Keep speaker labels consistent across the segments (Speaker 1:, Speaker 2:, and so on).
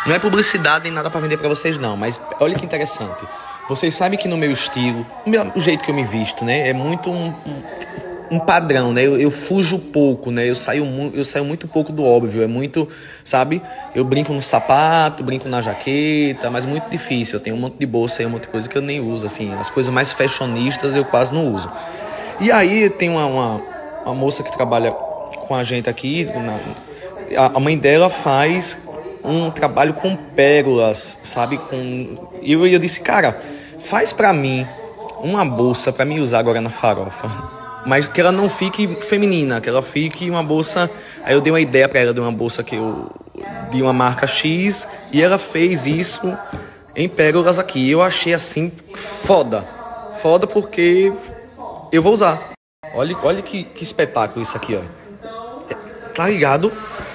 Speaker 1: Não é publicidade nem nada pra vender pra vocês, não. Mas olha que interessante. Vocês sabem que no meu estilo, o jeito que eu me visto, né? É muito um padrão, né? Eu fujo pouco, né? Eu saio muito pouco do óbvio. É muito, sabe? Eu brinco no sapato, brinco na jaqueta, mas muito difícil. Eu tenho um monte de bolsa e um monte de coisa que eu nem uso, assim. As coisas mais fashionistas eu quase não uso. E aí tem uma moça que trabalha com a gente aqui. A mãe dela faz um trabalho com pérolas, sabe? E eu disse, cara, faz pra mim uma bolsa pra mim usar agora na farofa. Mas que ela não fique feminina, que ela fique uma bolsa... Aí eu dei uma ideia pra ela de uma bolsa de uma marca X, e ela fez isso em pérolas aqui. Eu achei assim, foda. Foda porque eu vou usar. Olha que espetáculo isso aqui, ó. Tá ligado?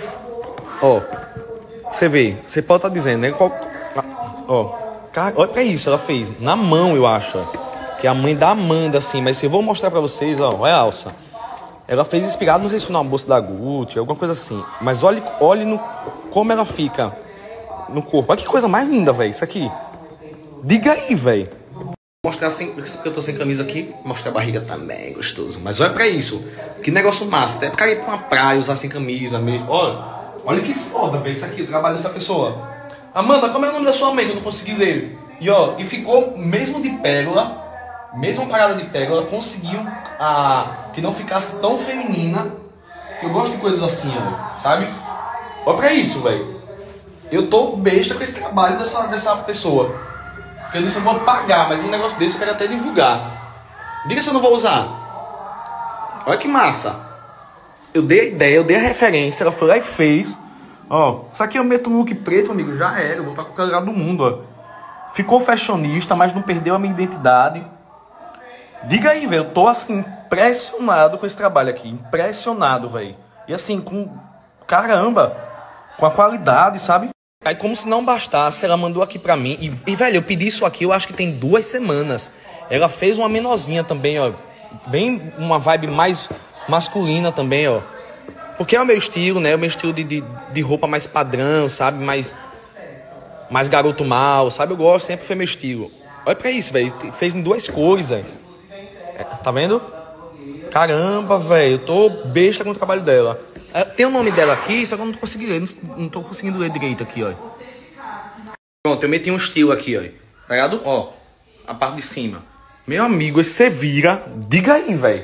Speaker 1: Ó, você vê, você pode estar dizendo, né? Ó, olha pra isso, ela fez na mão, eu acho, ó. Que é a mãe da Amanda, assim, mas eu vou mostrar pra vocês, ó, olha a alça. Ela fez inspirado, não sei se foi numa bolsa da Gucci, alguma coisa assim. Mas olhe como ela fica no corpo. Olha que coisa mais linda, velho, isso aqui. Diga aí, velho. Vou mostrar assim, porque eu tô sem camisa aqui, mostrar a barriga também, gostoso. Mas olha pra isso, que negócio massa. Até pra ir pra uma praia, usar sem camisa mesmo. Olha que foda, velho, isso aqui, o trabalho dessa pessoa. Amanda, como é o nome da sua mãe que eu não consegui ler? E ficou, mesmo de pérola... Mesmo parada de pérola, conseguiu que não ficasse tão feminina. Que eu gosto de coisas assim, ó, sabe? Olha pra isso, velho. Eu tô besta com esse trabalho dessa pessoa. Porque eu disse, eu vou pagar, mas um negócio desse eu quero até divulgar. Diga se eu não vou usar. Olha que massa. Eu dei a ideia, eu dei a referência, ela foi lá e fez. Ó, isso aqui eu meto um look preto, amigo, já era. Eu vou pra qualquer lugar do mundo, ó. Ficou fashionista, mas não perdeu a minha identidade. Diga aí, velho, eu tô assim, impressionado com esse trabalho aqui, impressionado, velho. E assim, caramba, com a qualidade, sabe? Aí como se não bastasse, ela mandou aqui pra mim, e velho, eu pedi isso aqui, eu acho que tem 2 semanas. Ela fez uma menorzinha também, ó, bem uma vibe mais masculina também, ó. Porque é o meu estilo, né, o meu estilo de roupa mais padrão, sabe, mais garoto mal, sabe, eu gosto, sempre foi meu estilo. Olha pra isso, velho, fez em 2 cores, velho. Tá vendo? Caramba, velho. Eu tô besta com o trabalho dela. Tem o nome dela aqui, só que eu não tô conseguindo ler. Não tô conseguindo ler direito aqui, ó. Pronto, eu meti um estilo aqui, ó. Tá ligado? Ó, a parte de cima. Meu amigo, você vira. Diga aí, velho.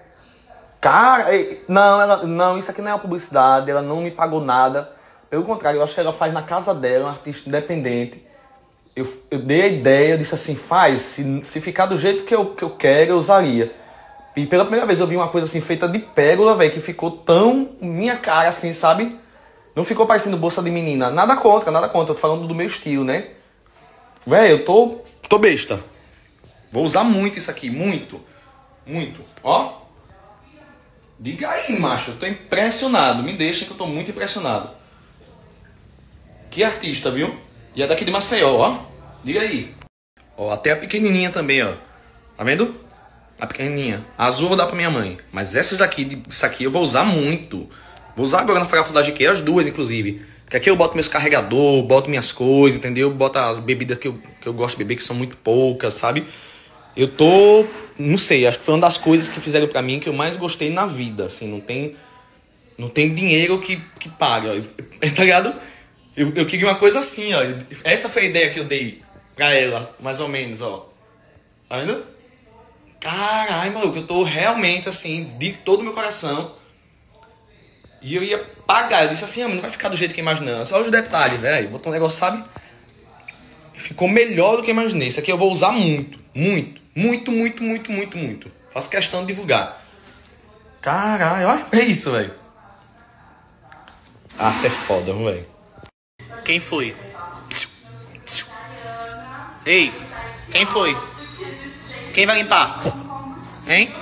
Speaker 1: Cara, não, isso aqui não é uma publicidade. Ela não me pagou nada. Pelo contrário, eu acho que ela faz na casa dela, um artista independente. Eu dei a ideia, eu disse assim, faz, se ficar do jeito que eu quero, eu usaria. E pela primeira vez eu vi uma coisa assim, feita de pérola, velho, que ficou tão minha cara assim, sabe? Não ficou parecendo bolsa de menina. Nada contra, eu tô falando do meu estilo, né? Velho, eu tô besta. Vou usar muito isso aqui, muito. Ó. Diga aí, macho, eu tô impressionado, me deixa que eu tô muito impressionado. Que artista, viu? E é daqui de Maceió, ó. Diga aí. Ó, até a pequenininha também, ó. Tá vendo? A pequenininha. A azul eu vou dar pra minha mãe. Mas essas daqui, isso aqui eu vou usar muito. Vou usar agora na farofa da GQ, as 2, inclusive. Porque aqui eu boto meus carregadores, boto minhas coisas, entendeu? Boto as bebidas que eu gosto de beber, que são muito poucas, sabe? Eu tô... Não sei, acho que foi uma das coisas que fizeram pra mim que eu mais gostei na vida, assim. Não tem dinheiro que pague, ó. Tá ligado? Eu queria uma coisa assim, ó. Essa foi a ideia que eu dei pra ela, mais ou menos, ó. Tá vendo? Caralho, maluco, eu tô realmente, assim, de todo o meu coração. E eu ia pagar. Eu disse assim, não vai ficar do jeito que eu imaginava. Só os detalhes, velho. Botou um negócio, sabe? Ficou melhor do que eu imaginei. Isso aqui eu vou usar muito. Faço questão de divulgar. Caralho, olha é isso, velho. A arte é foda, velho. Quem foi? Ei, quem foi? Quem vai limpar? Hein?